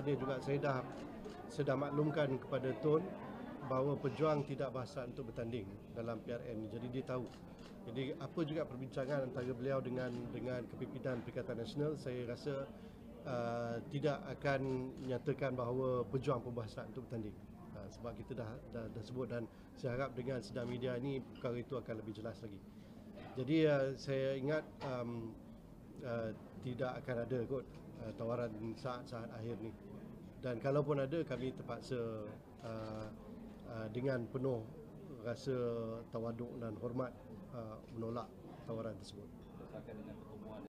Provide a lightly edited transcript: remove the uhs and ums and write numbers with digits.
tadi juga saya dah maklumkan kepada Tun bahawa pejuang tidak berhasrat untuk bertanding dalam PRN, jadi dia tahu. Jadi apa juga perbincangan antara beliau dengan kepimpinan Perikatan Nasional, saya rasa tidak akan menyatakan bahawa pejuang pun berhasrat untuk bertanding. Sebab kita dah sebut, dan saya harap dengan sidang media ini perkara itu akan lebih jelas lagi. Jadi saya ingat tidak akan ada kot tawaran saat-saat akhir ni. Dan kalaupun ada, kami terpaksa dengan penuh rasa tawaduk dan hormat menolak tawaran tersebut. Bersama dengan